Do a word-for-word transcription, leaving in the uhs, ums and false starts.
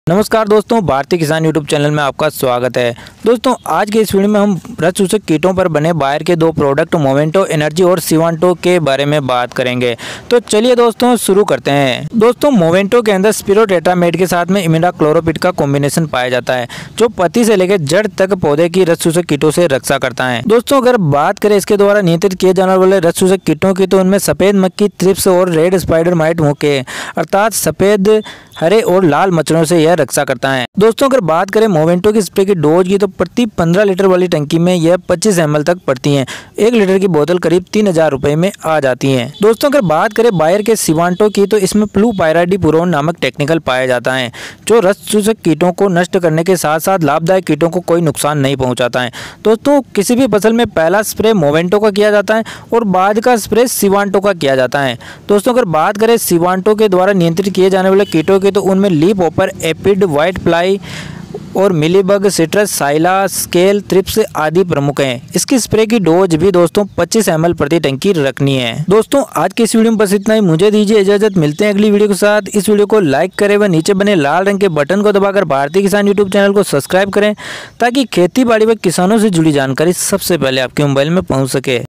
नमस्कार दोस्तों, भारतीय किसान यूट्यूब चैनल में आपका स्वागत है। दोस्तों आज के इस वीडियो में हम रस चूसक कीटों पर बने बायर के दो प्रोडक्ट मोवेंटो एनर्जी और सिवांटो के बारे में बात करेंगे। तो चलिए दोस्तों शुरू करते हैं। दोस्तों मोवेंटो के अंदर स्पिरोटेट्रामेड के साथ में इमिडाक्लोरोपिड का कॉम्बिनेशन पाया जाता है, जो पत्ती से लेकर जड़ तक पौधे की रस चूसक कीटों से रक्षा करता है। दोस्तों अगर बात करें इसके द्वारा नियंत्रित किए जाने वाले रस चूसक कीटों की, तो उनमें सफेद मक्खी, थ्रिप्स और रेड स्पाइडर माइट मुख्य अर्थात सफेद, हरे और लाल मच्छरों से यह रक्षा करता है। दोस्तों अगर बात करें मोवेंटो की स्प्रे की डोज की, तो प्रति पंद्रह लीटर वाली टंकी में यह पच्चीस एम एल तक पड़ती है। एक लीटर की बोतल करीब तीन हजार रुपए में आ जाती है। दोस्तों अगर बात करें बायर के सिवांटो की, तो इसमें फ्लूपायराडिपुरोन नामक टेक्निकल पाया जाता है, जो रस चूसक कीटों को नष्ट करने के साथ साथ लाभदायक कीटों को कोई नुकसान नहीं पहुंचाता है। दोस्तों किसी भी फसल में पहला स्प्रे मोवेंटो का किया जाता है और बाद का स्प्रे सिवांटो का किया जाता है। दोस्तों अगर बात करें सिवांटो के द्वारा नियंत्रित किए जाने वाले कीटों की, तो उनमें leaf hopper, aphid, white fly और mealybug, citrus, psylla, scale, thrips आदि प्रमुख हैं। इसकी स्प्रे की डोज भी दोस्तों पच्चीस एम एल प्रति टंकी रखनी है। दोस्तों आज की इस वीडियो में बस इतना ही। मुझे दीजिए इजाजत, मिलते हैं अगली वीडियो के साथ। इस वीडियो को लाइक करें व नीचे बने लाल रंग के बटन को दबाकर भारतीय किसान यूट्यूब चैनल को सब्सक्राइब करें, ताकि खेती बाड़ी व किसानों से जुड़ी जानकारी सबसे पहले आपके मोबाइल में पहुँच सके।